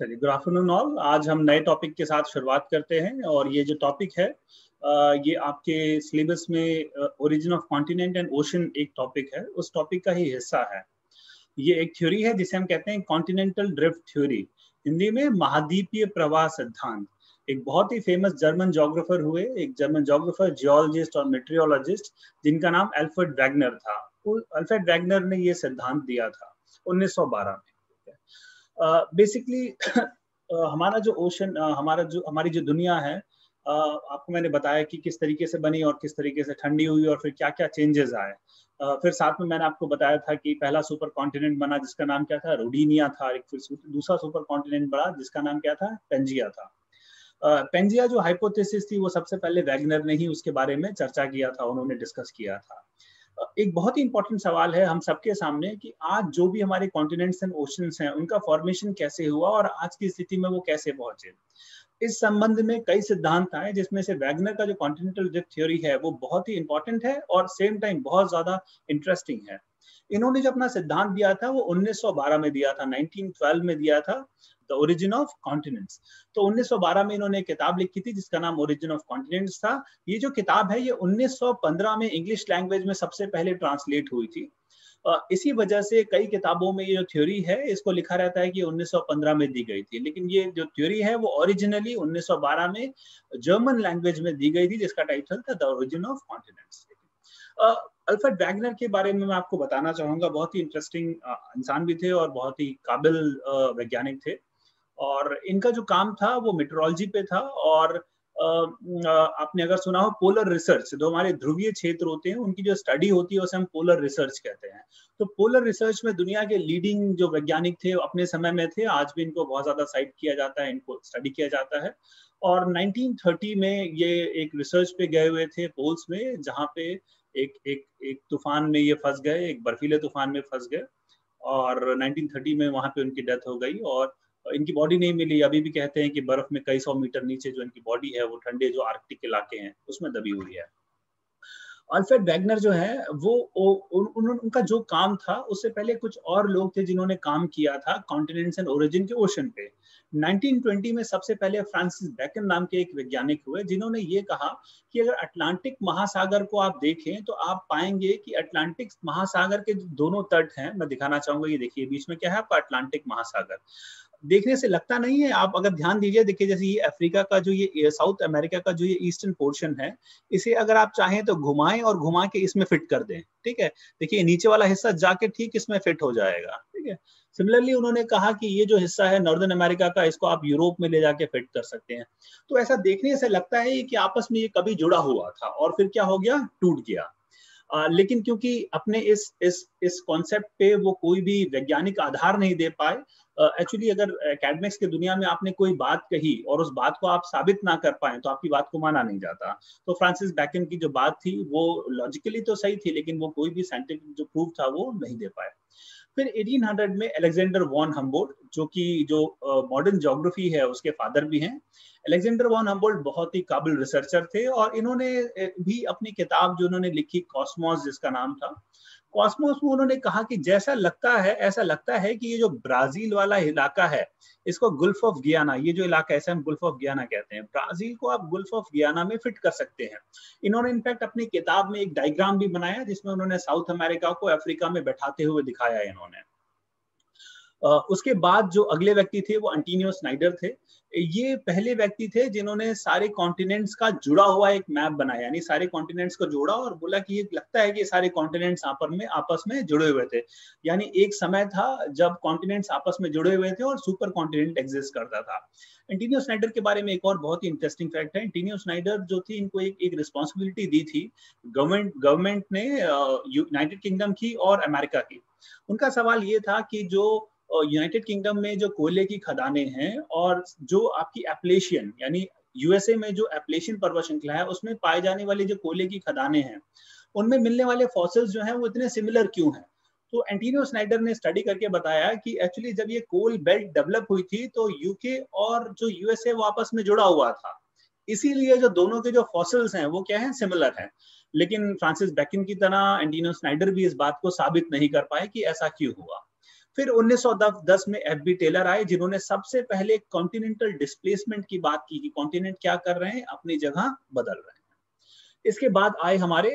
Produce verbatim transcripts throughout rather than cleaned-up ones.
चलिए, good afternoon all. आज हम नए टॉपिक के साथ शुरुआत करते हैं और ये जो टॉपिक है अ, ये आपके सिलेबस में origin of continent and ocean एक टॉपिक है, उस टॉपिक का ही हिस्सा है। ये एक थ्योरी है जिसे हम कहते हैं कॉन्टिनेंटल ड्रिफ्ट थ्योरी, हिंदी में महाद्वीपीय प्रवाह सिद्धांत। एक बहुत ही फेमस जर्मन जोग्राफर हुए, एक जर्मन जोग्राफर, जियोलॉजिस्ट और मेट्रियोलॉजिस्ट जिनका नाम अल्फ्रेड वैगनर था। अल्फ्रेड वैगनर ने ये सिद्धांत दिया था उन्नीस सौ बारह में। बेसिकली uh, uh, हमारा जो ओशन uh, हमारा जो हमारी जो दुनिया है, uh, आपको मैंने बताया कि किस तरीके से बनी और किस तरीके से ठंडी हुई और फिर क्या क्या चेंजेस आए। uh, फिर साथ में मैंने आपको बताया था कि पहला सुपर कॉन्टिनेंट बना जिसका नाम क्या था, रोडिनिया था। एक फिर दूसरा सुपर कॉन्टिनेंट बना जिसका नाम क्या था, पेंजिया था। uh, पेंजिया जो हाइपोथेसिस थी वो सबसे पहले वैगनर ने ही उसके बारे में चर्चा किया था, उन्होंने डिस्कस किया था। एक बहुत ही इंपॉर्टेंट सवाल है हम सबके सामने कि आज जो भी हमारे कॉन्टिनेंट्स एंड ओशंस हैं उनका फॉर्मेशन कैसे हुआ और आज की स्थिति में वो कैसे पहुंचे। इस संबंध में कई सिद्धांत आए जिसमें से वैगनर का जो कॉन्टिनेंटल ड्रिफ्ट थ्योरी है वो बहुत ही इंपॉर्टेंट है और सेम टाइम बहुत ज्यादा इंटरेस्टिंग है। इन्होंने जो अपना सिद्धांत दिया था वो उन्नीस सौ बारह में दिया था, उन्नीस सौ बारह में दिया था, द ओरिजिन ऑफ कॉन्टिनेंट्स। तो उन्नीस सौ बारह में इन्होंने एक किताब लिखी थी जिसका नाम ओरिजिन ऑफ कॉन्टिनेंट्स था। ये जो किताब है ये उन्नीस सौ पंद्रह में इंग्लिश लैंग्वेज में सबसे पहले ट्रांसलेट हुई थी। इसी वजह से कई किताबों में ये जो थ्योरी है इसको लिखा रहता है कि उन्नीस सौ पंद्रह में दी गई थी, लेकिन ये जो थ्योरी है वो ओरिजिनली उन्नीस सौ बारह में जर्मन लैंग्वेज में दी गई थी जिसका टाइटल था the origin of continents. Alfred Wegener के बारे में मैं आपको बताना चाहूंगा, बहुत ही इंटरेस्टिंग इंसान भी थे और बहुत ही काबिल वैज्ञानिक थे। और इनका जो काम था वो मेट्रोलॉजी पे था और आपने अगर सुना हो पोलर रिसर्च, जो हमारे ध्रुवीय क्षेत्र होते हैं उनकी जो स्टडी होती है उसे हम पोलर रिसर्च कहते हैं। तो पोलर रिसर्च में दुनिया के लीडिंग जो वैज्ञानिक थे अपने समय में थे, आज भी इनको बहुत ज्यादा साइट किया जाता है, इनको स्टडी किया जाता है। और उन्नीस सौ तीस में ये एक रिसर्च पे गए हुए थे पोल्स में, जहाँ पे एक एक एक तूफान में ये फंस गए, एक बर्फीले तूफान में फंस गए और उन्नीस सौ तीस में वहां पे उनकी डेथ हो गई और इनकी बॉडी नहीं मिली। अभी भी कहते हैं कि बर्फ में कई सौ मीटर नीचे जो इनकी बॉडी है वो ठंडे जो आर्कटिक इलाके हैं उसमें दबी हुई है। अल्फ्रेड वैगनर जो है वो उन, उन, उनका जो काम था उससे पहले कुछ और लोग थे जिन्होंने काम किया था कॉन्टिनेंट्स एंड ओरिजिन के ओशन पे। उन्नीस सौ बीस में सबसे पहले फ्रांसिस बैकन नाम के एक वैज्ञानिक हुए जिन्होंने ये कहा कि अगर अटलांटिक महासागर को आप देखें तो आप पाएंगे कि अटलांटिक महासागर के दोनों तट हैं। मैं दिखाना चाहूंगा, ये देखिए बीच में क्या है आपका अटलांटिक महासागर। देखने से लगता नहीं है, आप अगर ध्यान दीजिए, देखिए जैसे ये अफ्रीका का जो ये साउथ अमेरिका का जो ये ईस्टर्न पोर्शन है, इसे अगर आप चाहें तो घुमाएं और घुमा के इसमें फिट कर दें। ठीक है, देखिए नीचे वाला हिस्सा जाके ठीक इसमें फिट हो जाएगा। ठीक है, सिमिलरली उन्होंने कहा कि ये जो हिस्सा है नॉर्दर्न अमेरिका का, इसको आप यूरोप में ले जाके फिट कर सकते हैं। तो ऐसा देखने से लगता है कि आपस में ये कभी जुड़ा हुआ था और फिर क्या हो गया, टूट गया। Uh, लेकिन क्योंकि अपने इस इस इस कॉन्सेप्ट पे वो कोई भी वैज्ञानिक आधार नहीं दे पाए। एक्चुअली uh, अगर एकेडमिक्स की दुनिया में आपने कोई बात कही और उस बात को आप साबित ना कर पाए तो आपकी बात को माना नहीं जाता। तो फ्रांसिस बैकन की जो बात थी वो लॉजिकली तो सही थी, लेकिन वो कोई भी साइंटिफिक जो प्रूफ था वो नहीं दे पाए। फिर अठारह सौ में अलेक्जेंडर वॉन हम्बोल्ट, जो कि जो मॉडर्न uh, ज्योग्राफी है उसके फादर भी हैं। अलेक्जेंडर वॉन हम्बोल्ट बहुत ही काबिल रिसर्चर थे और इन्होंने भी अपनी किताब जो उन्होंने लिखी कॉस्मोस जिसका नाम था, कॉस्मोस में उन्होंने कहा कि जैसा लगता है ऐसा लगता है कि ये जो ब्राजील वाला इलाका है इसको गुल्फ ऑफ गियाना, ये जो इलाका है इसे हम गुल्फ ऑफ गियाना कहते हैं, ब्राजील को आप गुल्फ ऑफ गियाना में फिट कर सकते हैं। इन्होंने इनफैक्ट अपनी किताब में एक डायग्राम भी बनाया जिसमें उन्होंने साउथ अमेरिका को अफ्रीका में बैठाते हुए दिखाया इन्होंने। Uh, उसके बाद जो अगले व्यक्ति थे वो एंटोनियो स्नाइडर थे। ये पहले व्यक्ति थे जिन्होंने सारे कॉन्टिनेंट्स का जुड़ा हुआ एक मैप बनाया, यानी सारे कॉन्टिनेंट्स को जोड़ा और बोला कि ये लगता है कि सारे कॉन्टिनेंट्स आपस में आपस में जुड़े हुए थे। यानी एक समय था जब कॉन्टिनेंट्स आपस में जुड़े हुए थे और सुपर कॉन्टिनेंट एग्जिस्ट करता था। एंटोनियो स्नाइडर के बारे में एक और बहुत ही इंटरेस्टिंग फैक्ट है। एंटोनियो स्नाइडर जो थी, इनको एक एक रिस्पॉन्सिबिलिटी दी थी गवर्नमेंट गवर्नमेंट ने यूनाइटेड किंगडम की और अमेरिका की। उनका सवाल ये था कि जो यूनाइटेड किंगडम में जो कोयले की खदानें हैं और जो आपकी एप्लेशियन यानी यूएसए में जो एप्लेशियन पर्वत श्रृंखला है उसमें पाए जाने वाली जो कोयले की खदानें हैं उनमें मिलने वाले फॉसिल्स जो हैं वो इतने सिमिलर क्यों हैं। तो एंटोनियो स्नाइडर ने स्टडी करके बताया कि एक्चुअली जब ये कोल बेल्ट डेवलप हुई थी तो यूके और जो यूएसए वो आपस में जुड़ा हुआ था, इसीलिए जो दोनों के जो फॉसिल्स हैं वो क्या है, सिमिलर हैं। लेकिन फ्रांसिस बैकन की तरह एंटोनियो स्नाइडर भी इस बात को साबित नहीं कर पाए कि ऐसा क्यों हुआ। फिर उन्नीस सौ दस में एफ बी टेलर आए, जिन्होंने सबसे पहले कॉन्टिनेंटल डिस्प्लेसमेंट की बात की कि कॉन्टिनेंट क्या कर रहे हैं, अपनी जगह बदल रहे हैं। इसके बाद आए हमारे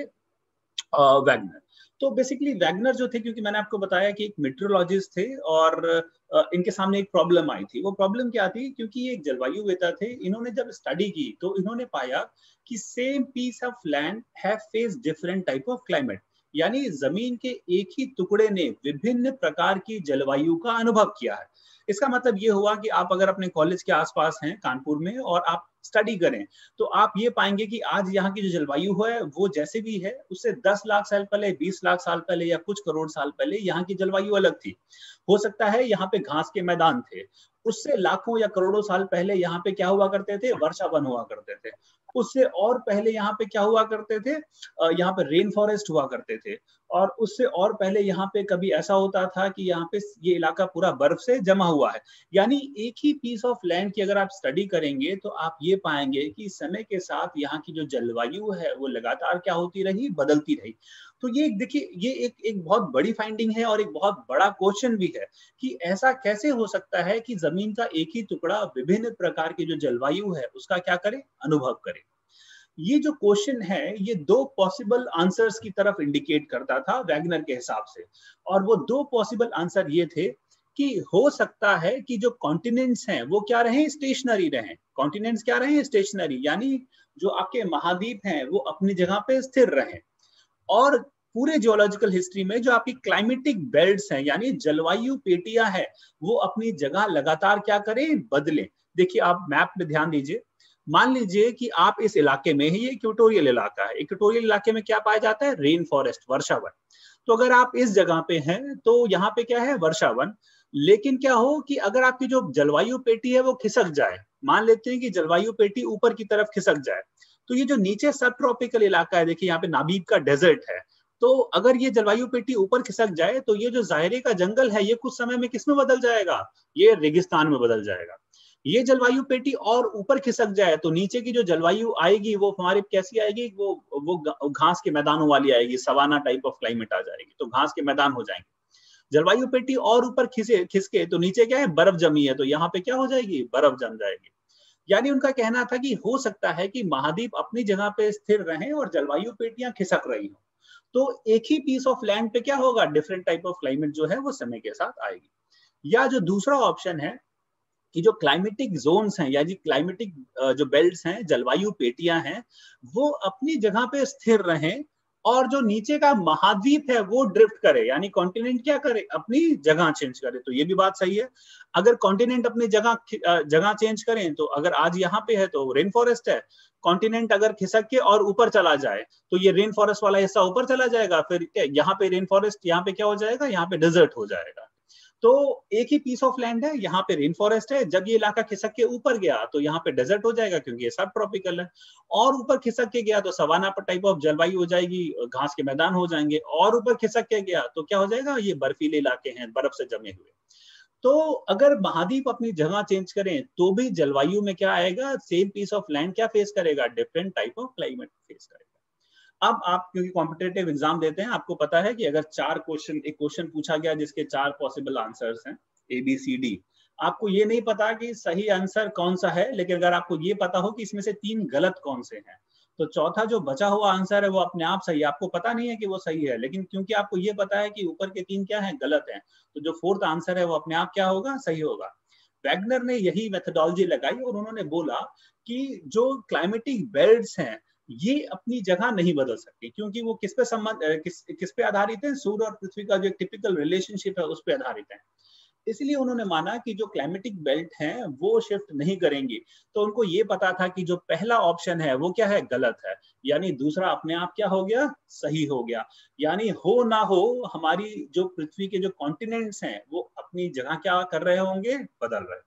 वैगनर। तो बेसिकली वैगनर जो थे, क्योंकि मैंने आपको बताया कि एक मेट्रोलॉजिस्ट थे और इनके सामने एक प्रॉब्लम आई थी। वो प्रॉब्लम क्या थी, क्योंकि ये एक जलवायु वेता थे, इन्होंने जब स्टडी की तो इन्होंने पाया कि same piece of land have face different type of climate, यानी जमीन के एक ही टुकड़े ने विभिन्न प्रकार की जलवायु का अनुभव किया है। इसका मतलब ये हुआ कि आप अगर अपने कॉलेज के आसपास हैं कानपुर में और आप स्टडी करें तो आप ये पाएंगे कि आज यहाँ की जो जलवायु है वो जैसे भी है उससे दस लाख साल पहले, बीस लाख साल पहले या कुछ करोड़ साल पहले यहाँ की जलवायु अलग थी। हो सकता है यहाँ पे घास के मैदान थे, उससे लाखों या करोड़ों साल पहले यहाँ पे क्या हुआ करते थे, वर्षावन हुआ करते थे। उससे और पहले यहाँ पे क्या हुआ करते थे, यहाँ पे रेन फॉरेस्ट हुआ करते थे। और उससे और पहले यहाँ पे कभी ऐसा होता था कि यहाँ पे ये इलाका पूरा बर्फ से जमा हुआ है। यानी एक ही पीस ऑफ लैंड की अगर आप स्टडी करेंगे तो आप ये पाएंगे कि समय के साथ यहाँ की जो जलवायु है वो लगातार क्या होती रही, बदलती रही। तो ये देखिए, ये एक एक बहुत बड़ी फाइंडिंग है और एक बहुत बड़ा क्वेश्चन भी है कि ऐसा कैसे हो सकता है कि जमीन का एक ही टुकड़ा विभिन्न प्रकार की जो जलवायु है उसका क्या करे, अनुभव करे। ये जो क्वेश्चन है ये दो पॉसिबल आंसर्स की तरफ इंडिकेट करता था वैगनर के हिसाब से। और वो दो पॉसिबल आंसर ये थे कि हो सकता है कि जो कॉन्टिनेंट्स हैं वो क्या रहे, स्टेशनरी रहे। कॉन्टिनेंट्स क्या रहे, स्टेशनरी, यानी जो आपके महाद्वीप हैं वो अपनी जगह पे स्थिर रहे। और पूरे जियोलॉजिकल हिस्ट्री में जो आपकी क्लाइमेटिक बेल्ट्स हैं यानी जलवायु पेटियां है वो अपनी जगह लगातार क्या करें, बदले। देखिए आप मैप में ध्यान दीजिए, मान लीजिए कि आप इस इलाके में ही, ये इक्वेटोरियल इलाका है, इक्वेटोरियल इलाके में क्या पाया जाता है, रेन फॉरेस्ट, वर्षावन। तो अगर आप इस जगह पे हैं तो यहाँ पे क्या है, वर्षावन। लेकिन क्या हो कि अगर आपकी जो जलवायु पेटी है वो खिसक जाए, मान लेते हैं कि जलवायु पेटी ऊपर की तरफ खिसक जाए, तो ये जो नीचे सब ट्रॉपिकल इलाका है, देखिए यहाँ पे नाबीब का डेजर्ट है, तो अगर ये जलवायु पेटी ऊपर खिसक जाए तो ये जो ज़ाहिरे का जंगल है ये कुछ समय में किस में बदल जाएगा, ये रेगिस्तान में बदल जाएगा। ये जलवायु पेटी और ऊपर खिसक जाए तो नीचे की जो जलवायु आएगी वो हमारी कैसी आएगी, वो वो घास के मैदानों वाली आएगी, सवाना टाइप ऑफ क्लाइमेट आ जाएगी, तो घास के मैदान हो जाएंगे। जलवायु पेटी और ऊपर खिसे खिसके तो नीचे क्या है, बर्फ जमी है, तो यहाँ पे क्या हो जाएगी, बर्फ जम जाएगी। यानी उनका कहना था कि हो सकता है कि महाद्वीप अपनी जगह पे स्थिर रहें और जलवायु पेटियां खिसक रही हो, तो एक ही पीस ऑफ लैंड पे क्या होगा, डिफरेंट टाइप ऑफ क्लाइमेट जो है वो समय के साथ आएगी। या जो दूसरा ऑप्शन है कि जो क्लाइमेटिक जोन्स हैं या जी क्लाइमेटिक जो बेल्ट्स हैं, जलवायु पेटियां हैं, वो अपनी जगह पे स्थिर रहें और जो नीचे का महाद्वीप है वो ड्रिफ्ट करे, यानी कॉन्टिनेंट क्या करे, अपनी जगह चेंज करे। तो ये भी बात सही है, अगर कॉन्टिनेंट अपनी जगह जगह चेंज करें तो अगर आज यहाँ पे है तो रेन फॉरेस्ट है, कॉन्टिनेंट अगर खिसक के और ऊपर चला जाए तो ये रेन फॉरेस्ट वाला हिस्सा ऊपर चला जाएगा, फिर यहाँ पे रेन फॉरेस्ट, यहाँ पे क्या हो जाएगा, यहाँ पे डेजर्ट हो जाएगा। तो एक ही पीस ऑफ लैंड है, यहाँ पे रेन फॉरेस्ट है, जब ये इलाका खिसक के ऊपर गया तो यहाँ पे डेजर्ट हो जाएगा क्योंकि ये सब ट्रॉपिकल है, और ऊपर खिसक के गया तो सवाना पर टाइप ऑफ जलवायु हो जाएगी, घास के मैदान हो जाएंगे, और ऊपर खिसक के गया तो क्या हो जाएगा, ये बर्फीले इलाके हैं, बर्फ से जमे हुए। तो अगर महाद्वीप अपनी जगह चेंज करें तो भी जलवायु में क्या आएगा, सेम पीस ऑफ लैंड क्या फेस करेगा, different type of climate face करेगा। अब आप क्योंकि कॉम्पिटेटिव एग्जाम देते हैं, आपको पता है कि अगर चार क्वेश्चन, एक क्वेश्चन पूछा गया जिसके चार पॉसिबल आंसर्स हैं ए बी सी डी, आपको ये नहीं पता कि सही आंसर कौन सा है, लेकिन अगर आपको ये पता हो कि इसमें से तीन गलत कौन से हैं तो चौथा जो बचा हुआ आंसर है वो अपने आप सही है। आपको पता नहीं है कि वो सही है, लेकिन क्योंकि आपको ये पता है कि ऊपर के तीन क्या है, गलत हैं, तो जो फोर्थ आंसर है वो अपने आप क्या होगा, सही होगा। वैगनर ने यही मेथोडोलॉजी लगाई और उन्होंने बोला कि जो क्लाइमेटिक बेल्ट्स हैं ये अपनी जगह नहीं बदल सकती, क्योंकि वो किस पे संबंध किस किस पे आधारित है, सूर्य और पृथ्वी का जो टिपिकल रिलेशनशिप है उस पे आधारित है। इसलिए उन्होंने माना कि जो क्लाइमेटिक बेल्ट हैं वो शिफ्ट नहीं करेंगी। तो उनको ये पता था कि जो पहला ऑप्शन है वो क्या है, गलत है, यानी दूसरा अपने आप क्या हो गया, सही हो गया। यानी हो ना हो हमारी जो पृथ्वी के जो कॉन्टिनेंट्स हैं वो अपनी जगह क्या कर रहे होंगे, बदल रहे।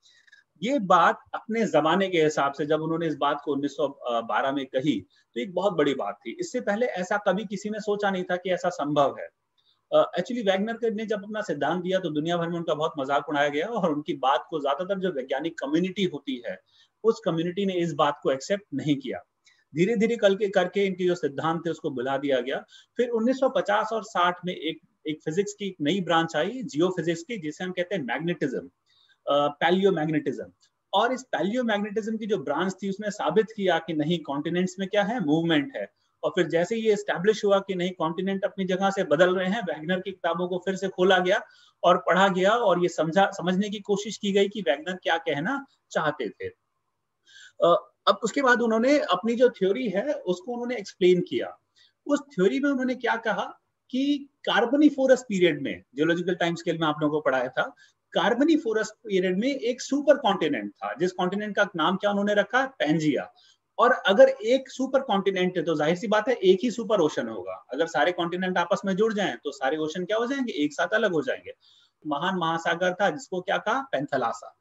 ये बात अपने जमाने के हिसाब से जब उन्होंने इस बात को उन्नीस सौ बारह में कही तो एक बहुत बड़ी बात थी। इससे पहले ऐसा कभी किसी ने सोचा नहीं था कि ऐसा संभव है। एक्चुअली uh, वैगनर ने जब अपना सिद्धांत दिया तो दुनिया भर में उनका बहुत मजाक उड़ाया गया और उनकी बात को ज्यादातर जो वैज्ञानिक कम्युनिटी होती है उस कम्युनिटी ने इस बात को एक्सेप्ट नहीं किया। धीरे धीरे करके करके इनके जो सिद्धांत थे उसको बुला दिया गया। फिर उन्नीस सौ पचास और साठ में एक एक फिजिक्स की एक नई ब्रांच आई जियो फिजिक्स की, जिसे हम कहते हैं मैग्नेटिज्म, पैलियो मैग्नेटिज्म। और इस पैलियो मैग्नेटिज्म की जो ब्रांच थी उसने साबित किया कि नहीं, कॉन्टिनेंट्स में क्या है, मूवमेंट है। और फिर जैसे ये एस्टैब्लिश हुआ कि नहीं, कॉन्टिनेंट अपनी जगह से बदल रहे हैं, वैगनर की किताबों को फिर से खोला गया और पढ़ा गया और ये समझा समझने की कोशिश की गई कि वैगनर क्या कहना चाहते थे। अब उसके बाद उन्होंने अपनी जो थ्योरी है उसको उन्होंने एक्सप्लेन किया। उस थ्योरी में उन्होंने क्या कहा कि कार्बोनिफोरस पीरियड में, जियोलॉजिकल टाइम स्केल में आप लोगों को पढ़ाया था, कार्बोनिफोरस पीरियड में एक सुपर कॉन्टिनेंट था, जिस कॉन्टिनेंट का नाम क्या उन्होंने रखा, पैंजिया। और अगर एक सुपर कॉन्टिनेंट है तो जाहिर सी बात है एक ही सुपर ओशन होगा। अगर सारे कॉन्टिनेंट आपस में जुड़ जाएं तो सारे ओशन क्या हो जाएंगे, एक साथ अलग हो जाएंगे। महान महासागर था जिसको क्या कहा, पैंथेलासा।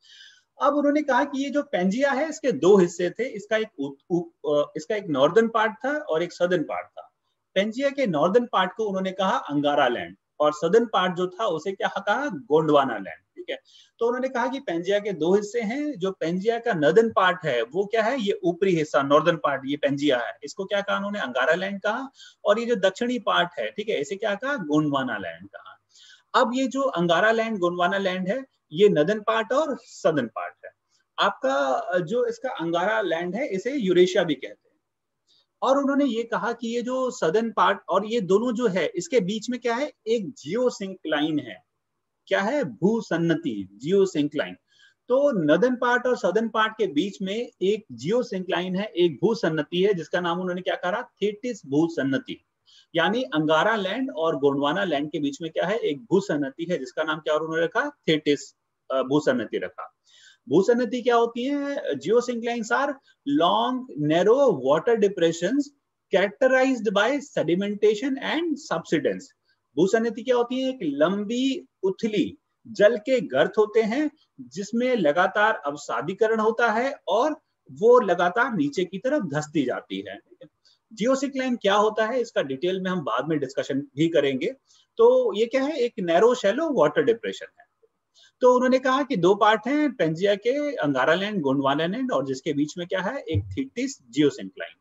अब उन्होंने कहा कि ये जो पैंजिया है इसके दो हिस्से थे, इसका एक उ, उ, इसका एक नॉर्दर्न पार्ट था और एक सदर्न पार्ट था। पैंजिया के नॉर्दर्न पार्ट को उन्होंने कहा अंगारा लैंड, और सदर्न पार्ट जो था उसे क्या कहा, गोंडवाना लैंड। ठीक है, तो उन्होंने कहा कि पैंजिया के दो हिस्से हैं। जो पैंजिया का नॉर्दर्न पार्ट है वो क्या है, ये ऊपरी हिस्सा, नॉर्दर्न पार्ट ये पैंजिया है, इसको क्या कहा उन्होंने, अंगारा लैंड कहा। और ये जो दक्षिणी पार्ट है, ठीक है, इसे क्या कहा, गोंडवाना लैंड कहा। अब ये जो अंगारा लैंड, गोंडवाना लैंड है, ये नॉर्दर्न पार्ट और सदर्न पार्ट है। आपका जो इसका अंगारा लैंड है इसे यूरेशिया भी कहते हैं। और उन्होंने ये कहा कि ये जो सदर्न पार्ट और ये दोनों जो है इसके बीच में क्या है, एक जियोसिंक्लाइन है। क्या है, भूसन्नति, जियोसिंक्लाइन। तो नॉर्दर्न पार्ट और सदर्न पार्ट के बीच में एक जियोसिंक्लाइन है, एक भूसन्नति है, जिसका नाम उन्होंने क्या कहा, थेटिस भूसन्नति। यानी अंगारा लैंड और गोंडवाना लैंड के बीच में क्या है, एक भूसन्नति है, जिसका नाम क्या उन्होंने रखा, थेटिस भूसन्नति रखा। भूसन्नति क्या होती है, geosynclines are long narrow water depressions characterized by sedimentation and subsidence. भूसन्नति क्या होती है, एक लंबी उथली जल के गर्त होते हैं जिसमें लगातार अवसादीकरण होता है और वो लगातार नीचे की तरफ धंसती जाती है। जियोसिंक्लाइन क्या होता है इसका डिटेल में हम बाद में डिस्कशन भी करेंगे। तो ये क्या है, एक नैरो शैलो वाटर डिप्रेशन है। तो उन्होंने कहा कि दो पार्ट हैं पैंजिया के, अंगारा लैंड, गोंडवाना लैंड, और जिसके बीच में क्या है, एक थेटिस जियोसिंक्लाइन।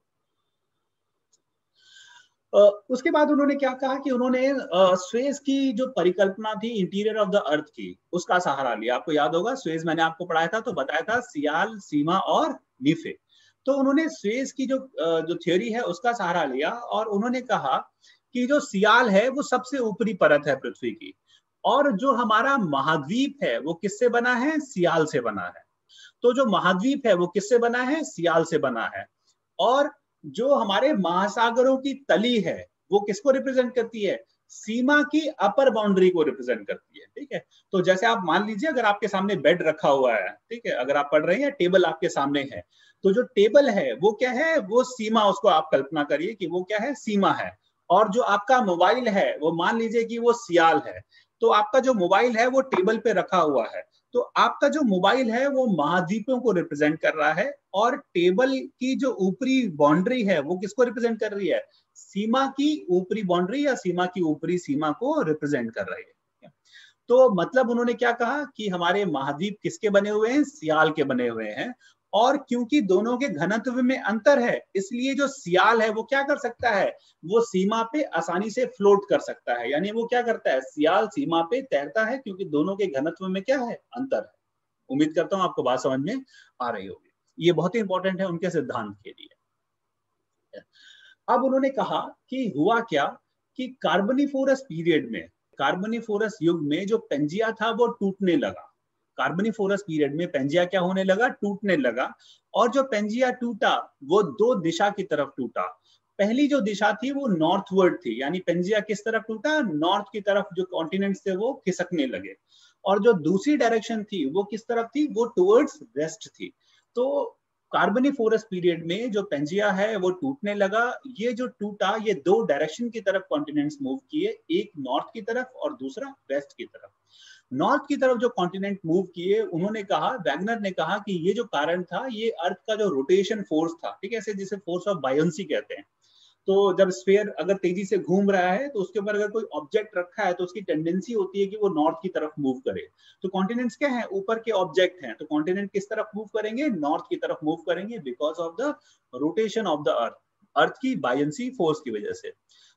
उसके बाद उन्होंने क्या कहा कि उन्होंने स्वेज की जो परिकल्पना थी इंटीरियर ऑफ द अर्थ की, उसका सहारा लिया। आपको याद होगा स्वेज मैंने आपको पढ़ाया था तो बताया था सियाल, सीमा और नीफे। तो उन्होंने स्वेज की जो जो थ्योरी है उसका सहारा लिया और उन्होंने कहा कि जो सियाल है वो सबसे ऊपरी परत है पृथ्वी की, और जो हमारा महाद्वीप है वो किससे बना है, सियाल से बना है। तो जो महाद्वीप है वो किससे बना है, सियाल से बना है। और जो हमारे महासागरों की तली है वो किसको रिप्रेजेंट करती है, सीमा की अपर बाउंड्री को रिप्रेजेंट करती है। ठीक है, तो जैसे आप मान लीजिए अगर आपके सामने बेड रखा हुआ है, ठीक है, अगर आप पढ़ रहे हैं, टेबल आपके सामने है, तो जो टेबल है वो क्या है, वो सीमा, उसको आप कल्पना करिए कि वो क्या है, सीमा है। और जो आपका मोबाइल है वो मान लीजिए कि वो सियाल है। तो आपका जो मोबाइल है वो टेबल पे रखा हुआ है, तो आपका जो मोबाइल है वो महाद्वीपों को रिप्रेजेंट कर रहा है, और टेबल की जो ऊपरी बाउंड्री है वो किसको रिप्रेजेंट कर रही है, सीमा की ऊपरी बाउंड्री या सीमा की ऊपरी सीमा को रिप्रेजेंट कर रही है। तो मतलब उन्होंने क्या कहा कि हमारे महाद्वीप किसके बने हुए हैं, सियाल के बने हुए हैं। और क्योंकि दोनों के घनत्व में अंतर है इसलिए जो सियाल है वो क्या कर सकता है, वो सीमा पे आसानी से फ्लोट कर सकता है। यानी वो क्या करता है, सियाल सीमा पे तैरता है क्योंकि दोनों के घनत्व में क्या है, अंतर है। उम्मीद करता हूं आपको बात समझ में आ रही होगी। ये बहुत ही इंपॉर्टेंट है उनके सिद्धांत के लिए। अब उन्होंने कहा कि हुआ क्या कि कार्बोनिफोरस पीरियड में, कार्बोनिफोरस युग में जो पैंजिया था वो टूटने लगा। कार्बोनिफोरस पीरियड में पैंजिया क्या होने लगा, टूटने लगा। और जो पैंजिया टूटा वो दो दिशा की तरफ टूटा। पहली जो दिशा थी वो नॉर्थवर्ड थी, यानी पैंजिया किस तरफ टूटा, नॉर्थ की तरफ, जो कॉन्टिनेंट्स थे वो खिसकने लगे। और जो दूसरी डायरेक्शन थी वो किस तरफ थी, वो टुवर्ड्स वेस्ट थी। तो कार्बोनिफोरस पीरियड में जो पैंजिया है वो टूटने लगा। ये जो टूटा, ये दो डायरेक्शन की तरफ कॉन्टिनेंट्स मूव किए, एक नॉर्थ की तरफ और दूसरा वेस्ट की तरफ। नॉर्थ की तरफ जो कॉन्टिनेंट मूव किए, उन्होंने कहा, वैगनर ने कहा कि ये जो कारण था ये अर्थ का जो रोटेशन फोर्स था, ठीक है, ऐसे जिसे फोर्स ऑफ बायोंसी कहते हैं। तो जब स्फीयर अगर तेजी से घूम रहा है तो उसके ऊपर अगर कोई ऑब्जेक्ट रखा है तो उसकी टेंडेंसी होती है कि वो नॉर्थ की तरफ मूव करे। तो कॉन्टिनेंट्स क्या है, ऊपर के ऑब्जेक्ट हैं, तो कॉन्टिनेंट किस तरफ मूव करेंगे, नॉर्थ की तरफ मूव करेंगे, because of the rotation of the earth, earth की बायोंसी फोर्स की वजह से।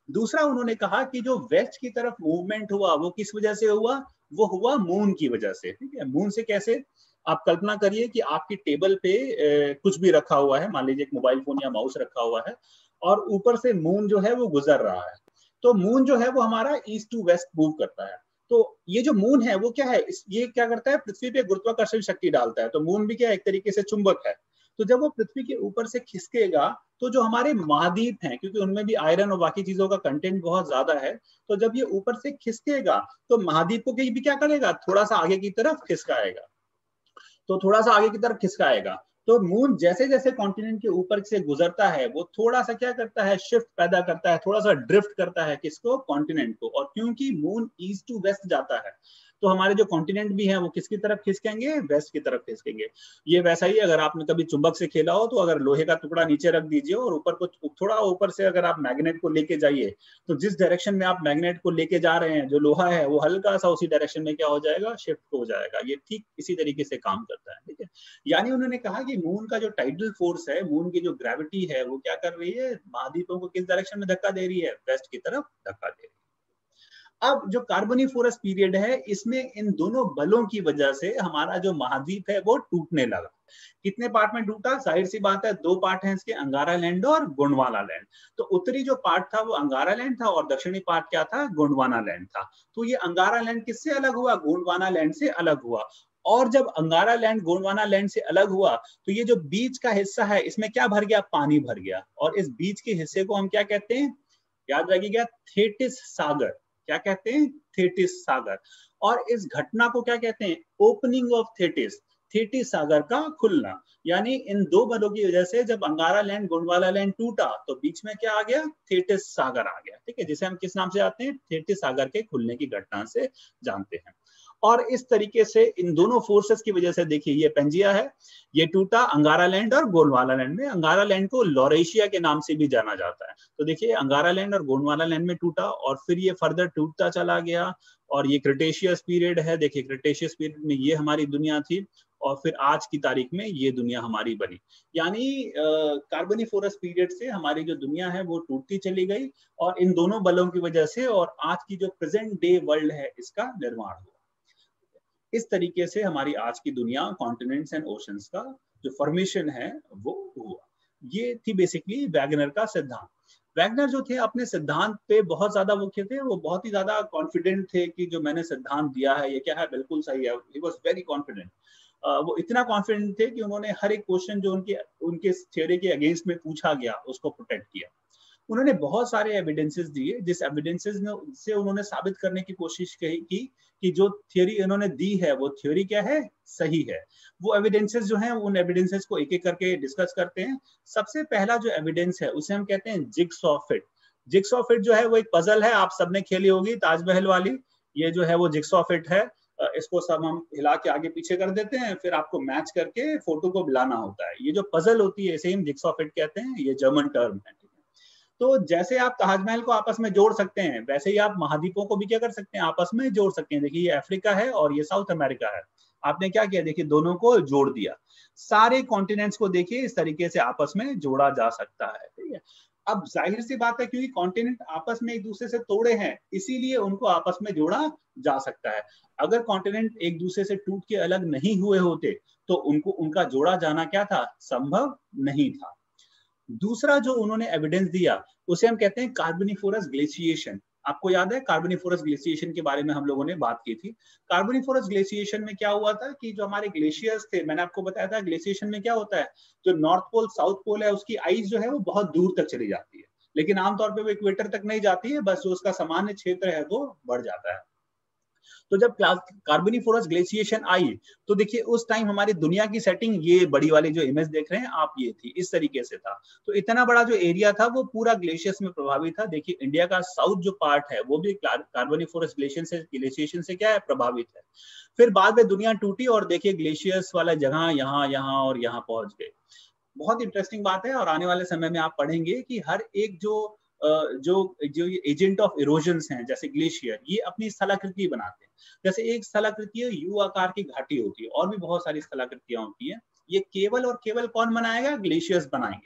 दूसरा उन्होंने कहा कि जो वेस्ट की तरफ मूवमेंट हुआ वो किस वजह से हुआ, वो हुआ मून की वजह से। ठीक है, मून से कैसे, आप कल्पना करिए कि आपकी टेबल पे ए, कुछ भी रखा हुआ है, मान लीजिए एक मोबाइल फोन या माउस रखा हुआ है, और ऊपर से मून जो है वो गुजर रहा है। तो मून जो है वो हमारा ईस्ट टू वेस्ट मूव करता है। तो ये जो मून है वो क्या है, ये क्या करता है, पृथ्वी पे गुरुत्वाकर्षण शक्ति डालता है। तो मून भी क्या है, एक तरीके से चुंबक है। तो जब वो पृथ्वी के ऊपर से खिसकेगा तो जो हमारे महाद्वीप हैं, क्योंकि उनमें भी आयरन और बाकी चीजों का कंटेंट बहुत ज्यादा है, तो जब ये ऊपर से खिसकेगा तो महाद्वीपों के भी क्या करेगा, थोड़ा सा आगे की तरफ खिसकाएगा। तो थोड़ा सा आगे की तरफ खिसकाएगा। तो मून जैसे जैसे कॉन्टिनेंट के ऊपर से गुजरता है वो थोड़ा सा क्या करता है, शिफ्ट पैदा करता है, थोड़ा सा ड्रिफ्ट करता है, किसको, कॉन्टिनेंट को। और क्योंकि मून ईस्ट टू वेस्ट जाता है तो हमारे जो कॉन्टिनेंट भी हैं वो किसकी तरफ खिसकेंगे, वेस्ट की तरफ खिसकेंगे। ये वैसा ही अगर आपने कभी चुंबक से खेला हो, तो अगर लोहे का टुकड़ा नीचे रख दीजिए और ऊपर को थोड़ा ऊपर से अगर आप मैग्नेट को लेके जाइए, तो जिस डायरेक्शन में आप मैग्नेट को लेके जा रहे हैं, जो लोहा है वो हल्का सा उसी डायरेक्शन में क्या हो जाएगा, शिफ्ट हो जाएगा। ये ठीक इसी तरीके से काम करता है। ठीक है, यानी उन्होंने कहा कि मून का जो टाइडल फोर्स है, मून की जो ग्रेविटी है, वो क्या कर रही है, महाद्वीपों को किस डायरेक्शन में धक्का दे रही है, वेस्ट की तरफ धक्का दे रही है। अब जो कार्बोनिफोरस पीरियड है, इसमें इन दोनों बलों की वजह से हमारा जो महाद्वीप है वो टूटने लगा। कितने पार्ट में टूटा, जाहिर सी बात है दो पार्ट हैं इसके, अंगारा लैंड और गोंडवाना लैंड। तो उत्तरी जो पार्ट था वो अंगारा लैंड था और दक्षिणी पार्ट क्या था, गोंडवाना लैंड था। तो ये अंगारा लैंड किससे अलग हुआ, गोंडवाना लैंड से अलग हुआ। और जब अंगारा लैंड गोंडवाना लैंड से अलग हुआ तो ये जो बीच का हिस्सा है इसमें क्या भर गया, पानी भर गया। और इस बीच के हिस्से को हम क्या कहते हैं, याद रखिएगा, थेटिस सागर। क्या कहते हैं, थेटिस सागर। और इस घटना को क्या कहते हैं, ओपनिंग ऑफ थेटिस, थेटिस सागर का खुलना। यानी इन दो बलों की वजह से जब अंगारा लैंड गोंडवाना लैंड टूटा तो बीच में क्या आ गया, थेटिस सागर आ गया। ठीक है, जिसे हम किस नाम से जानते हैं, थेटिस सागर के खुलने की घटना से जानते हैं। और इस तरीके से इन दोनों फोर्सेस की वजह से, देखिए ये पेंजिया है, ये टूटा अंगारा लैंड और गोंडवाना लैंड में। अंगारा लैंड को लॉरेशिया के नाम से भी जाना जाता है। तो देखिए अंगारा लैंड और गोंडवाना लैंड में टूटा और फिर ये फर्दर टूटता चला गया और ये क्रिटेशियस पीरियड है। देखिए क्रिटेशियस पीरियड में ये हमारी दुनिया थी और फिर आज की तारीख में ये दुनिया हमारी बनी। यानी कार्बोनिफोरस पीरियड से हमारी जो दुनिया है वो टूटती चली गई और इन दोनों बलों की वजह से और आज की जो प्रेजेंट डे वर्ल्ड है इसका निर्माण हुआ। इस तरीके से हमारी आज की दुनिया, कॉन्टिनेंट्स एंड ओशंस का जो फॉर्मेशन है वो हुआ। ये थी बेसिकली वैगनर का सिद्धांत। वैगनर जो थे अपने सिद्धांत पे बहुत ज्यादा मुख्य थे, वो बहुत ही ज्यादा कॉन्फिडेंट थे कि जो मैंने सिद्धांत दिया है ये क्या है, बिल्कुल सही है। He was very confident. वो इतना कॉन्फिडेंट थे कि उन्होंने हर एक क्वेश्चन जो उनके उनके थ्योरी के अगेंस्ट में पूछा गया उसको प्रोटेक्ट किया। उन्होंने बहुत सारे एविडेंसेस दिए, जिस एविडेंसेस में से उन्होंने साबित करने की कोशिश की कि कि जो थ्योरी उन्होंने दी है वो थ्योरी क्या है, सही है। वो एविडेंसेस जो हैं उन एविडेंसेस को एक एक करके डिस्कस करते हैं। सबसे पहला जो एविडेंस है उसे हम कहते हैं जिगसॉ फिट। जिगसॉ फिट जो है वो एक पजल है, आप सबने खेली होगी, ताजमहल वाली। ये जो है वो जिगसॉ फिट है। इसको सब हम हिला के आगे पीछे कर देते हैं, फिर आपको मैच करके फोटो को मिलाना होता है। ये जो पजल होती है इसे हम जिगसॉ फिट कहते हैं, ये जर्मन टर्म है। तो जैसे आप ताजमहल को आपस में जोड़ सकते हैं वैसे ही आप महाद्वीपों को भी क्या कर सकते हैं, आपस में जोड़ सकते हैं। देखिए ये अफ्रीका है और ये साउथ अमेरिका है। आपने क्या किया, देखिए दोनों को जोड़ दिया। सारे कॉन्टिनेंट्स को देखिए इस तरीके से आपस में जोड़ा जा सकता है। ठीक है, अब जाहिर सी बात है क्योंकि कॉन्टिनेंट आपस में एक दूसरे से तोड़े हैं इसीलिए उनको आपस में जोड़ा जा सकता है। अगर कॉन्टिनेंट एक दूसरे से टूट के अलग नहीं हुए होते तो उनको उनका जोड़ा जाना क्या था, संभव नहीं था। दूसरा जो उन्होंने एविडेंस दिया उसे हम कहते हैं कार्बोनिफोरस ग्लेशिएशन। आपको याद है कार्बोनिफोरस ग्लेशिएशन के बारे में हम लोगों ने बात की थी। कार्बोनिफोरस ग्लेशिएशन में क्या हुआ था कि जो हमारे ग्लेशियर्स थे, मैंने आपको बताया था ग्लेशिएशन में क्या होता है, जो नॉर्थ पोल साउथ पोल है उसकी आइस जो है वो बहुत दूर तक चली जाती है, लेकिन आमतौर पर वो इक्वेटर तक नहीं जाती है, बस जो उसका सामान्य क्षेत्र है वो बढ़ जाता है। तो जब कार्बोनिफोरस ग्लेशिएशन आई तो देखिए उस टाइम हमारी दुनिया की सेटिंग, ये बड़ी वाली जो इमेज देख रहे हैं आप, ये थी, इस तरीके से था। तो इतना बड़ा जो एरिया था वो पूरा ग्लेशियर्स में प्रभावित था। देखिए इंडिया का साउथ जो पार्ट है वो भी कार्बोनिफोरस ग्लेशियर से ग्लेशिएशन से क्या है, प्रभावित है। फिर बाद में दुनिया टूटी और देखिए ग्लेशियर्स वाला जगह यहाँ यहाँ और यहाँ पहुंच गए। बहुत इंटरेस्टिंग बात है और आने वाले समय में आप पढ़ेंगे कि हर एक जो जो जो एजेंट ऑफ इरोजन्स हैं जैसे ग्लेशियर, ये अपनी स्थलाकृति बनाते हैं। जैसे एक स्थलाकृति यू आकार की घाटी होती है और भी बहुत सारी स्थलाकृतियां होती हैं। ये केवल और केवल कौन बनाएगा, ग्लेशियर्स बनाएंगे।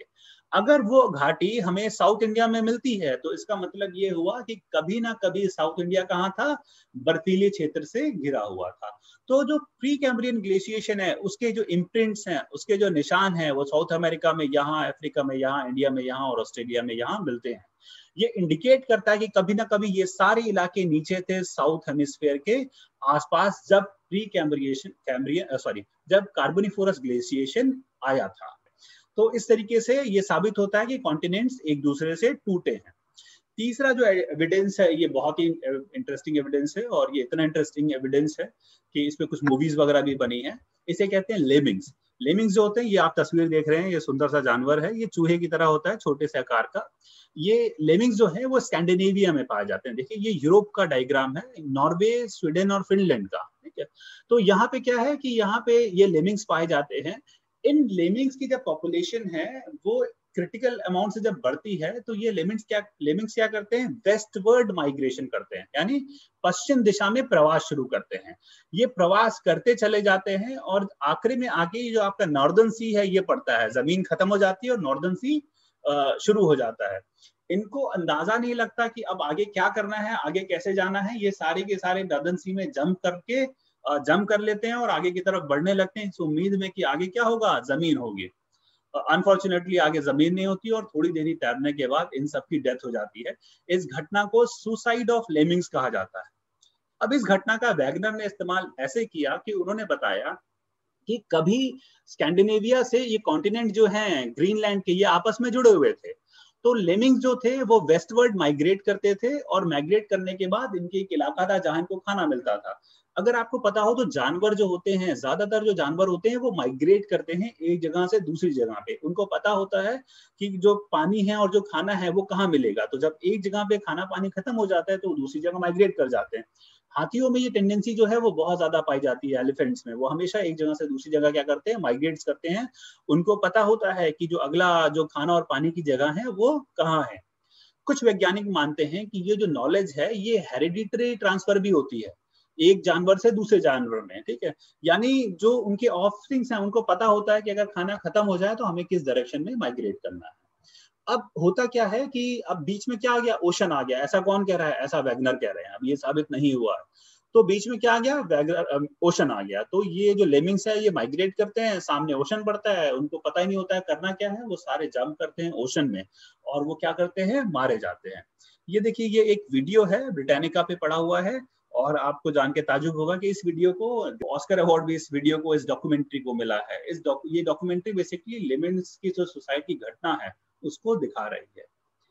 अगर वो घाटी हमें साउथ इंडिया में मिलती है तो इसका मतलब ये हुआ कि कभी ना कभी साउथ इंडिया कहाँ था, बर्फीले क्षेत्र से घिरा हुआ था। तो जो प्री कैम्ब्रियन ग्लेशिएशन है उसके जो इम्प्रिंट्स हैं, उसके जो निशान हैं, वो साउथ अमेरिका में यहाँ, अफ्रीका में यहाँ, इंडिया में यहाँ और ऑस्ट्रेलिया में यहाँ मिलते हैं। ये इंडिकेट करता है कि कभी ना कभी ये सारे इलाके नीचे थे साउथ हेमिस्फीयर के आसपास, जब प्री कैम्ब्रिएशन कैम्ब्रियन सॉरी जब कार्बोनिफोरस ग्लेशिएशन आया था। तो इस तरीके से ये साबित होता है कि कॉन्टिनेंट्स एक दूसरे से टूटे हैं। तीसरा जो एविडेंस है ये बहुत ही इंटरेस्टिंग एविडेंस है, और ये इतना इंटरेस्टिंग एविडेंस है कि इस पे कुछ मूवीज वगैरह भी बनी है। इसे कहते हैं लेमिंग्स। लेमिंग्स जो होते हैं, ये आप तस्वीर देख रहे हैं, ये सुंदर सा जानवर है, ये चूहे की तरह होता है, छोटे से आकार का। ये लेमिंग्स जो है वो स्कैंडिनेविया में पाए जाते हैं। देखिए ये यूरोप का डायग्राम है, नॉर्वे, स्वीडन और फिनलैंड का, ठीक है। तो यहाँ पे क्या है कि यहाँ पे ये लेमिंग्स पाए जाते हैं। इन लेमिंग्स की जब पॉपुलेशन है वो क्रिटिकल अमाउंट से जब बढ़ती है तो ये लेमिंग्स क्या लेमिंग्स क्या करते हैं, वेस्टवर्ड माइग्रेशन करते हैं, यानी पश्चिम दिशा में प्रवास शुरू करते हैं। ये प्रवास करते चले जाते हैं और आखिरी में आके जो आपका नॉर्दर्न सी है ये पड़ता है, जमीन खत्म हो जाती है और नॉर्दर्न सी शुरू हो जाता है। इनको अंदाजा नहीं लगता कि अब आगे क्या करना है, आगे कैसे जाना है। ये सारे के सारे नॉर्दर्न सी में जंप करके जंप कर लेते हैं और आगे की तरफ बढ़ने लगते हैं इस उम्मीद में कि आगे क्या होगा, जमीन होगी। अनफॉर्चुनेटली आगे जमीन नहीं होती और थोड़ी देरी तैरने के बाद इन सब की डेथ हो जाती है। इस घटना को सुसाइड ऑफ लेमिंग्स कहा जाता है। अब इस घटना का वैगनर ने इस्तेमाल ऐसे किया कि उन्होंने बताया कि कभी स्कैंडिनेविया से ये कॉन्टिनेंट जो हैं ग्रीनलैंड के, ये आपस में जुड़े हुए थे। तो लेमिंग्स जो थे वो वेस्टवर्ड माइग्रेट करते थे और माइग्रेट करने के बाद इनके एक इलाका था जहां इनको खाना मिलता था। अगर आपको पता हो तो जानवर जो होते हैं, ज्यादातर जो जानवर होते हैं वो माइग्रेट करते हैं एक जगह से दूसरी जगह पे। उनको पता होता है कि जो पानी है और जो खाना है वो कहाँ मिलेगा। तो जब एक जगह पे खाना पानी खत्म हो जाता है तो दूसरी जगह माइग्रेट कर जाते हैं। हाथियों में ये टेंडेंसी जो है वो बहुत ज्यादा पाई जाती है। एलिफेंट्स में वो हमेशा एक जगह से दूसरी जगह क्या करते हैं, माइग्रेट करते हैं। उनको पता होता है कि जो अगला जो खाना और पानी की जगह है वो कहाँ है। कुछ वैज्ञानिक मानते हैं कि ये जो नॉलेज है ये हेरिडिटरी ट्रांसफर भी होती है एक जानवर से दूसरे जानवर में, ठीक है। यानी जो उनके ऑफस्प्रिंग्स हैं उनको पता होता है कि अगर खाना खत्म हो जाए तो हमें किस डायरेक्शन में माइग्रेट करना है। अब होता क्या है कि अब बीच में क्या आ गया, ओशन आ गया। ऐसा कौन कह रहा है, ऐसा वैगनर कह रहे हैं, अब ये साबित नहीं हुआ है। तो बीच में क्या आ गया, वैगनर ओशन आ गया। तो ये जो लेमिंग्स है ये माइग्रेट करते हैं, सामने ओशन पड़ता है, उनको पता ही नहीं होता है करना क्या है, वो सारे जंप करते हैं ओशन में और वो क्या करते हैं, मारे जाते हैं। ये देखिए ये एक वीडियो है, ब्रिटानिका पे पड़ा हुआ है और आपको जान के ताजुब होगा कि इस वीडियो को ऑस्कर अवार्ड भी इस वीडियो को, इस डॉक्यूमेंट्री को मिला है। इस डॉक, ये डॉक्यूमेंट्री बेसिकली लेमिंग्स की जो सुसाइड की घटना है उसको दिखा रही है।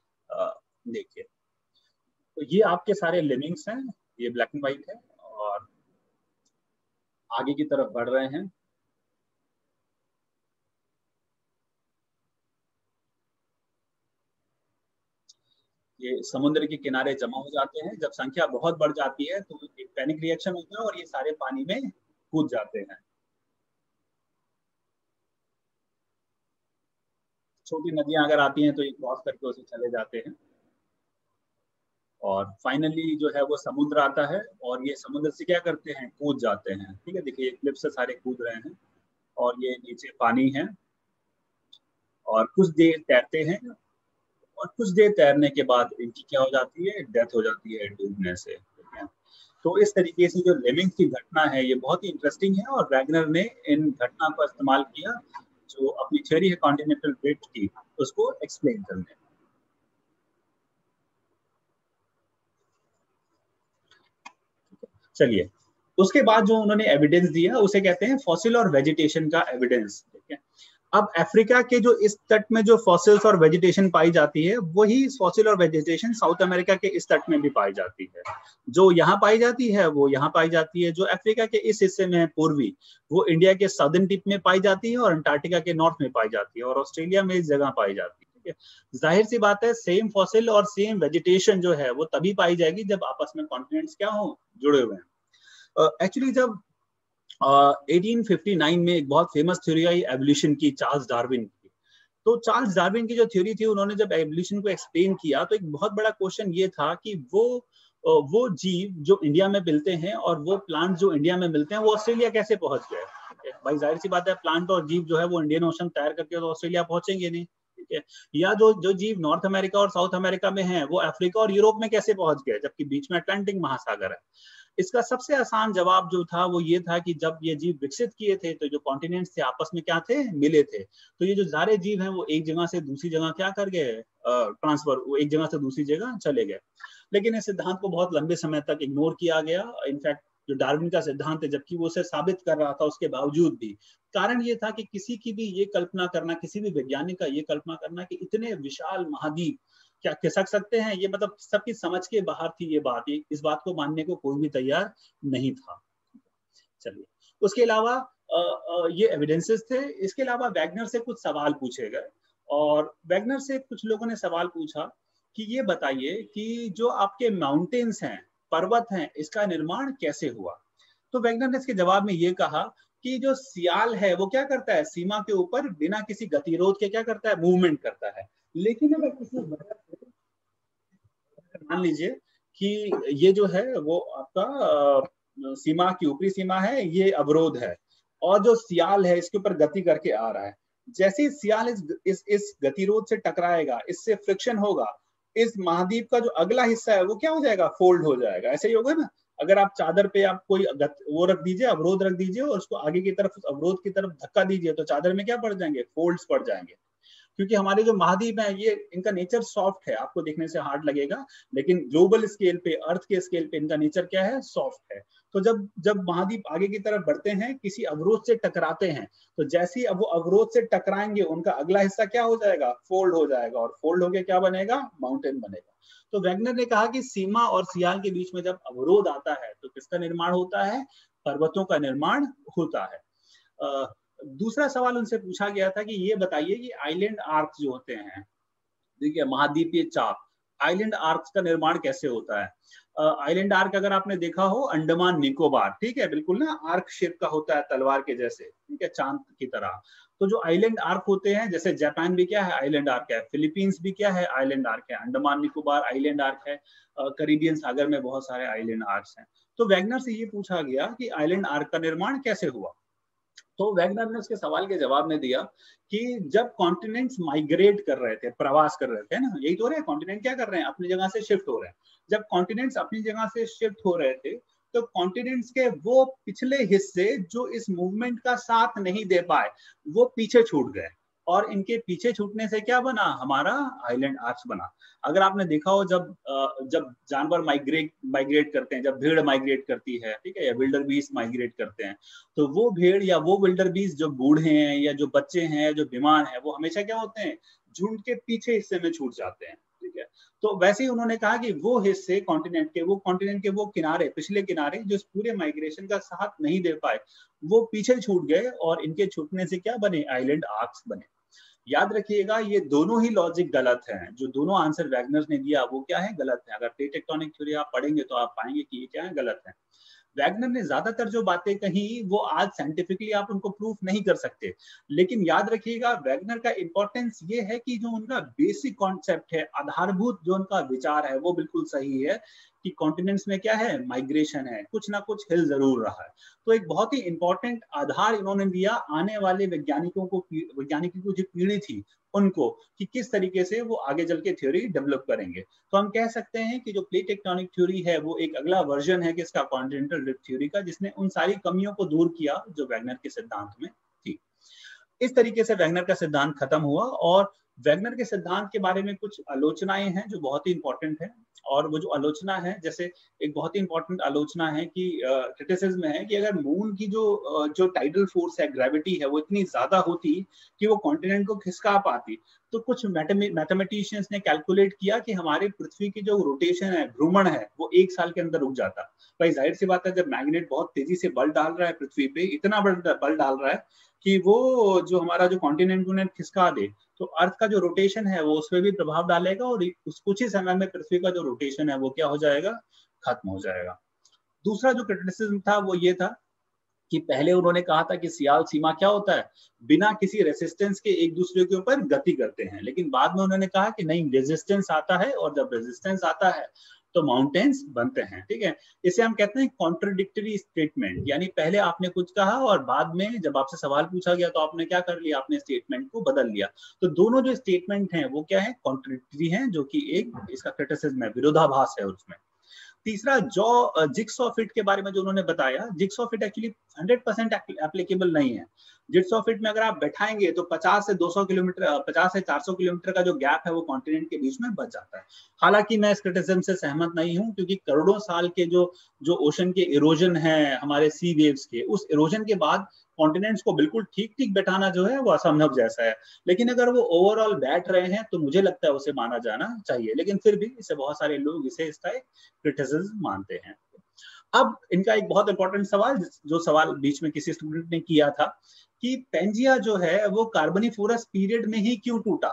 देखिए तो ये आपके सारे लेमिंग्स हैं, ये ब्लैक एंड व्हाइट है और आगे की तरफ बढ़ रहे हैं। ये समुद्र के किनारे जमा हो जाते हैं। जब संख्या बहुत बढ़ जाती है तो एक पैनिक रिएक्शन होता है और ये सारे पानी में कूद जाते हैं। छोटी नदियां अगर आती हैं तो ये क्रॉस करके उसे चले जाते हैं और फाइनली जो है वो समुद्र आता है और ये समुद्र से क्या करते हैं, कूद जाते हैं। ठीक है, देखिए क्लिप से सारे कूद रहे हैं और ये नीचे पानी है और कुछ देर तैरते हैं और कुछ देर तैरने के बाद इनकी क्या हो जाती है, डेथ हो जाती है डूबने से। ठीक है, तो इस तरीके से जो लेमिंग्स की घटना है ये बहुत ही इंटरेस्टिंग है और वैगनर ने इन घटना को इस्तेमाल किया जो अपनी थ्योरी है कॉन्टिनेंटल ड्रिफ्ट की उसको एक्सप्लेन करने। चलिए, उसके बाद जो उन्होंने एविडेंस दिया उसे कहते हैं फॉसिल और वेजिटेशन का एविडेंस। ठीक है, अब अफ्रीका के जो इस तट में जो फॉसिल्स और वेजिटेशन पाई जाती है वही फॉसिल और वेजिटेशन साउथ अमेरिका के इस तट में भी पाई जाती है। जो यहाँ पाई जाती है वो यहाँ पाई जाती है, जो अफ्रीका के इस हिस्से में है पूर्वी, वो इंडिया के साउदर्न टिप में पाई जाती है और अंटार्कटिका के नॉर्थ में पाई जाती है और ऑस्ट्रेलिया में इस जगह पाई जाती है। ठीक है, जाहिर सी बात है सेम फॉसिल और सेम वेजिटेशन जो है वो तभी पाई जाएगी जब आपस में कॉन्टिनेंट्स क्या हो, जुड़े हुए हैं। एक्चुअली uh, जब अठारह सौ उनसठ में एक बहुत फेमस थ्योरी आई एवोल्यूशन की, चार्ल्स डार्विन की। तो चार्ल्स डार्विन की जो थ्योरी थी, उन्होंने जब एवोल्यूशन को एक्सप्लेन किया तो एक बहुत बड़ा क्वेश्चन ये था कि वो वो जीव जो इंडिया में मिलते हैं और वो प्लांट जो इंडिया में मिलते हैं वो ऑस्ट्रेलिया कैसे पहुंच गए। भाई जाहिर सी बात है प्लांट और जीव जो है वो इंडियन ओशन तैयार करके तो ऑस्ट्रेलिया पहुंचेंगे नहीं। ठीक है। या जो जो जीव नॉर्थ अमेरिका और साउथ अमेरिका में हैं वो अफ्रीका और यूरोप में कैसे पहुंच गए जबकि बीच में अटलांटिक महासागर है। इसका सबसे आसान जवाब जो था वो ये था कि जब ये जीव विकसित किए थे तो जो कॉन्टिनेंट्स थे आपस में क्या थे, मिले थे। तो ये जो सारे जीव हैं वो एक जगह से दूसरी जगह क्या कर गए, ट्रांसफर, वो एक जगह से दूसरी जगह चले गए। लेकिन इस सिद्धांत को बहुत लंबे समय तक इग्नोर किया गया। इनफैक्ट जो डार्विन का सिद्धांत है जबकि वो उसे साबित कर रहा था उसके बावजूद भी, कारण ये था कि किसी की भी ये कल्पना करना, किसी भी वैज्ञानिक का ये कल्पना करना कि इतने विशाल महाद्वीप क्या खिसक सकते हैं, ये मतलब सबकी समझ के बाहर थी ये बात। इस बात को मानने को कोई भी तैयार नहीं था। चलिए, उसके अलावा ये एविडेंसेस थे। इसके अलावा वैगनर से कुछ सवाल पूछे गए और वैगनर से कुछ लोगों ने सवाल पूछा कि ये बताइए कि जो आपके माउंटेन्स हैं, पर्वत हैं, इसका निर्माण कैसे हुआ। तो वैगनर ने इसके जवाब में ये कहा कि जो सियाल है वो क्या करता है, सीमा के ऊपर बिना किसी गतिरोध के क्या करता है, मूवमेंट करता है। लेकिन अगर किसी वजह से मान लीजिए कि ये जो है वो आपका सीमा की ऊपरी सीमा है, ये अवरोध है और जो सियाल है इसके ऊपर गति करके आ रहा है, जैसे ही सियाल इस इस इस गतिरोध से टकराएगा, इससे फ्रिक्शन होगा, इस महाद्वीप का जो अगला हिस्सा है वो क्या हो जाएगा, फोल्ड हो जाएगा। ऐसे ही होगा ना, अगर आप चादर पे आप कोई वो रख दीजिए, अवरोध रख दीजिए और उसको आगे की तरफ, अवरोध की तरफ धक्का दीजिए तो चादर में क्या पड़ जाएंगे, फोल्ड्स पड़ जाएंगे। क्योंकि हमारे जो महाद्वीप है ये इनका नेचर सॉफ्ट है, आपको देखने से हार्ड लगेगा लेकिन ग्लोबल स्केल पे, अर्थ के स्केल पे इनका नेचर क्या है, सॉफ्ट है। तो जब जब महाद्वीप आगे की तरफ बढ़ते हैं, किसी अवरोध से टकराते हैं, तो जैसे ही अब वो अवरोध से टकराएंगे उनका अगला हिस्सा क्या हो जाएगा, फोल्ड हो जाएगा और फोल्ड होके क्या बनेगा, माउंटेन बनेगा। तो वैगनर ने कहा कि सीमा और सियाल के बीच में जब अवरोध आता है तो किसका निर्माण होता है, पर्वतों का निर्माण होता है। आ, दूसरा सवाल उनसे पूछा गया था कि ये बताइए कि आइलैंड आर्क्स जो होते हैं, देखिए महाद्वीपीय चाप, आइलैंड आर्क्स का निर्माण कैसे होता है। आइलैंड आर्क अगर आपने देखा हो, अंडमान निकोबार, ठीक है, बिल्कुल ना आर्क शेप का होता है, तलवार के जैसे, ठीक है, चांद की तरह। तो जो आइलैंड आर्क होते हैं, जैसे जापान भी क्या है, आइलैंड आर्क है, फिलीपींस भी क्या है, आइलैंड आर्क है, अंडमान निकोबार आइलैंड आर्क है, कैरिबियन सागर में बहुत सारे आइलैंड आर्क्स हैं। तो वैगनर से ये पूछा गया कि आइलैंड आर्क का निर्माण कैसे हुआ। तो वैगनर ने उसके सवाल के जवाब में दिया कि जब कॉन्टिनेंट्स माइग्रेट कर रहे थे, प्रवास कर रहे थे ना, यही तो रहे कॉन्टिनेंट क्या कर रहे हैं, अपनी जगह से शिफ्ट हो रहे हैं। जब कॉन्टिनेंट्स अपनी जगह से शिफ्ट हो रहे थे तो कॉन्टिनेंट्स के वो पिछले हिस्से जो इस मूवमेंट का साथ नहीं दे पाए वो पीछे छूट गए और इनके पीछे छूटने से क्या बना, हमारा आइलैंड आर्क्स बना। अगर आपने देखा हो जब जब जानवर माइग्रेट माइग्रेट करते हैं, जब भेड़ माइग्रेट करती है, ठीक है, या विल्डर बीस्ट माइग्रेट करते हैं, तो वो भेड़ या वो विल्डर बीस्ट जो बूढ़े हैं या जो बच्चे हैं, जो बीमार हैं, वो हमेशा क्या होते हैं, झुंड के पीछे हिस्से में छूट जाते हैं, ठीक है। तो वैसे ही उन्होंने कहा कि वो हिस्से कॉन्टिनेंट के, वो कॉन्टिनेंट के वो किनारे, पिछले किनारे जो इस पूरे माइग्रेशन का साथ नहीं दे पाए, वो पीछे छूट गए और इनके छूटने से क्या बने, आइलैंड आर्क्स बने। याद रखिएगा ये दोनों ही लॉजिक गलत हैं, जो दोनों आंसर वैगनर ने दिया वो क्या है, गलत है। अगर प्लेट टेक्टोनिक थ्योरी आप पढ़ेंगे तो आप पाएंगे कि ये क्या है, गलत है। वैगनर ने ज्यादातर जो बातें कही वो आज साइंटिफिकली आप उनको प्रूफ नहीं कर सकते, लेकिन याद रखिएगा वैगनर का इंपॉर्टेंस ये है कि जो उनका बेसिक कॉन्सेप्ट है, आधारभूत जो उनका विचार है वो बिल्कुल सही है कि कॉन्टिनेंट्स में क्या है, माइग्रेशन है, कुछ ना कुछ हिल जरूर रहा है। तो एक बहुत ही इंपॉर्टेंट आधार इन्होंने दिया आने वाले वैज्ञानिकों को, वैज्ञानिकों की जो पीढ़ी थी उनको, कि किस तरीके से वो आगे चल के थ्योरी डेवलप करेंगे। तो हम कह सकते हैं कि जो प्लेट टेक्टोनिक थ्योरी है वो एक अगला वर्जन है किसका, कॉन्टिनेंटल ड्रिफ्ट थ्योरी का, जिसने उन सारी कमियों को दूर किया जो वैगनर के सिद्धांत में थी। इस तरीके से वैगनर का सिद्धांत खत्म हुआ और वैगनर के सिद्धांत के बारे में कुछ आलोचनाएं हैं जो बहुत ही इंपॉर्टेंट है। और वो जो आलोचना है, जैसे एक बहुत ही इंपॉर्टेंट आलोचना है कि क्रिटिसिज्म है कि अगर मून की जो uh, जो टाइडल फोर्स है, ग्रेविटी है, वो इतनी ज्यादा होती कि वो कॉन्टिनेंट को खिसका पाती, तो कुछ मैथमेटिशियंस ने कैलकुलेट किया कि हमारे पृथ्वी की जो रोटेशन है, भ्रमण है, वो एक साल के अंदर रुक जाता। भाई जाहिर सी बात है, जब मैग्नेट बहुत तेजी से बल डाल रहा है पृथ्वी पे, इतना बल डाल रहा है कि वो जो हमारा जो कॉन्टिनेंट को खिसका दे, तो अर्थ का जो रोटेशन है वो उस पर भी प्रभाव डालेगा और उस कुछ ही समय में पृथ्वी का जो रोटेशन है वो क्या हो जाएगा, खत्म हो जाएगा। दूसरा जो क्रिटिसिज्म था वो ये था कि पहले उन्होंने कहा था कि सियाल सीमा क्या होता है, बिना किसी रेजिस्टेंस के एक दूसरे के ऊपर गति करते हैं, लेकिन बाद में उन्होंने कहा कि नहीं, रेजिस्टेंस आता है और जब रेजिस्टेंस आता है तो माउंटेन्स बनते हैं। ठीक है, इसे हम कहते हैं कॉन्ट्रडिक्टरी स्टेटमेंट, यानी पहले आपने कुछ कहा और बाद में जब आपसे सवाल पूछा गया तो आपने क्या कर लिया, आपने स्टेटमेंट को बदल लिया। तो दोनों जो स्टेटमेंट हैं वो क्या है, कॉन्ट्रडिक्टरी हैं, जो कि एक इसका क्रिटिसिज्म है, विरोधाभास है उसमें। तीसरा, जो जिक्सॉ फिट के बारे में जो उन्होंने बताया, jigsaw fit actually hundred percent applicable नहीं है। जिक्सॉ फिट में अगर आप बैठाएंगे तो पचास से दो सौ किलोमीटर, पचास से चार सौ किलोमीटर का जो गैप है वो कॉन्टिनेंट के बीच में बच जाता है। हालांकि मैं इस क्रिटिसिज्म से सहमत नहीं हूं, क्योंकि करोड़ों साल के जो जो ओशन के इरोजन है, हमारे सी वेव्स के, उस इरोजन के बाद कॉन्टिनेंट्स को बिल्कुल ठीक ठीक बैठाना जो है वो असंभव जैसा है। लेकिन अगर वो ओवरऑल बैठ रहे हैं तो मुझे लगता है उसे माना जाना चाहिए। लेकिन फिर भी इसे बहुत सारे लोग इसे इसका एक क्रिटिसिज्म मानते हैं। अब इनका एक बहुत इंपॉर्टेंट सवाल, जो सवाल बीच में किसी स्टूडेंट ने किया था कि पेंजिया जो है वो कार्बोनिफोरस पीरियड में ही क्यों टूटा।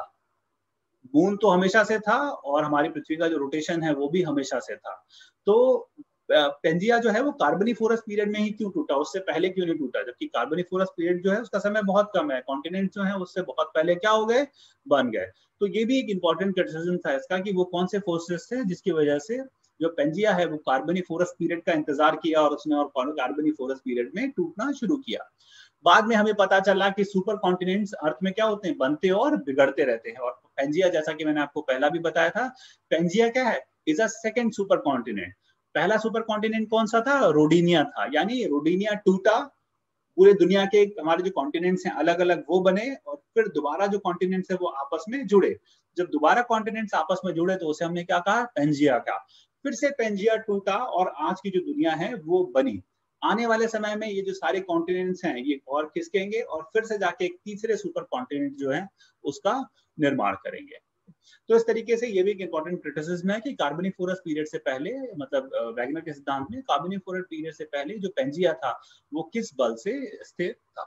मून तो हमेशा से था और हमारी पृथ्वी का जो रोटेशन है वो भी हमेशा से था। तो पेंजिया जो है वो कार्बोनिफोरस पीरियड में ही क्यों टूटा, उससे पहले क्यों नहीं टूटा, जबकि कार्बोनिफोरस पीरियड जो है उसका समय बहुत कम है, कॉन्टिनेंट जो है उससे बहुत पहले क्या हो गए, बन गए। तो ये भी एक इंपॉर्टेंट क्रिटिसिज्म था इसका कि वो कौन से फोर्सेस थे जिसकी वजह से जो पेंजिया है वो कार्बोनिफोरस पीरियड का इंतजार किया और उसने और कार्बोनिफोरस पीरियड में टूटना शुरू किया। बाद में हमें पता चला कि सुपर कॉन्टिनेंट्स अर्थ में क्या होते हैं, बनते और बिगड़ते रहते हैं। और पेंजिया, जैसा कि मैंने आपको पहला भी बताया था, पेंजिया क्या है, is a second supercontinent. पहला सुपर कॉन्टिनेंट कौन सा था, रोडिनिया था, यानी रोडिनिया टूटा, पूरे दुनिया के हमारे जो कॉन्टिनेंट्स हैं अलग अलग वो बने, और फिर दोबारा जो कॉन्टिनेंट्स है वो आपस में जुड़े। जब दोबारा कॉन्टिनेंट्स आपस में जुड़े तो उसे हमने क्या कहा, पेंजिया का। फिर से पेंजिया टूटा और आज की जो दुनिया है वो बनी। आने वाले समय में ये जो सारे कॉन्टिनेंट्स हैं ये और खिसकेंगे और फिर से जाके एक तीसरे सुपर कॉन्टिनेंट जो है उसका निर्माण करेंगे। तो इस तरीके से ये भी एक इंपॉर्टेंट क्रिटिसिज्म है कि कार्बोनिफोरस पीरियड से पहले, मतलब वैगनर के सिद्धांत में कार्बोनिफोरस पीरियड से पहले जो पेंजिया था वो किस बल से स्थिर था।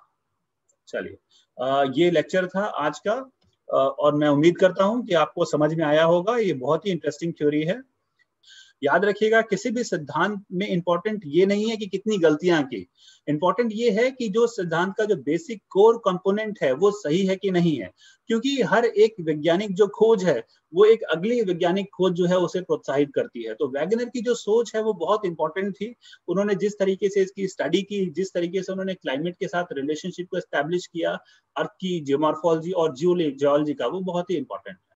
चलिए, ये लेक्चर था आज का, और मैं उम्मीद करता हूं कि आपको समझ में आया होगा। ये बहुत ही इंटरेस्टिंग थ्योरी है। याद रखिएगा, किसी भी सिद्धांत में इंपॉर्टेंट ये नहीं है कि कितनी गलतियां की, इंपॉर्टेंट ये है कि जो सिद्धांत का जो बेसिक कोर कंपोनेंट है वो सही है कि नहीं है। क्योंकि हर एक वैज्ञानिक जो खोज है वो एक अगली वैज्ञानिक खोज जो है उसे प्रोत्साहित करती है। तो वैगनर की जो सोच है वो बहुत इंपॉर्टेंट थी। उन्होंने जिस तरीके से इसकी स्टडी की, जिस तरीके से उन्होंने क्लाइमेट के साथ रिलेशनशिप को एस्टैब्लिश किया, अर्थ की जियोमॉर्फोलॉजी और जियोलॉजी का, वो बहुत ही इंपॉर्टेंट है।